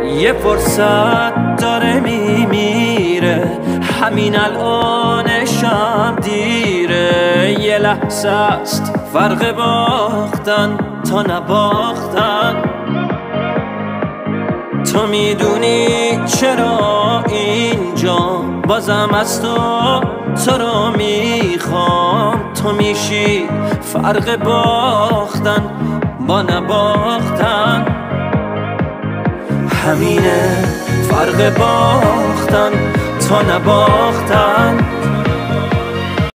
یه فرصت داره میمیره، همین الانشم دیره. یه لحظه است فرق باختن تا نباختن. تو میدونی چرا اینجا بازم از تو رو میخوام. تو میشی فرق باختن با نباختن. همینه فرق باختن تا نباختن.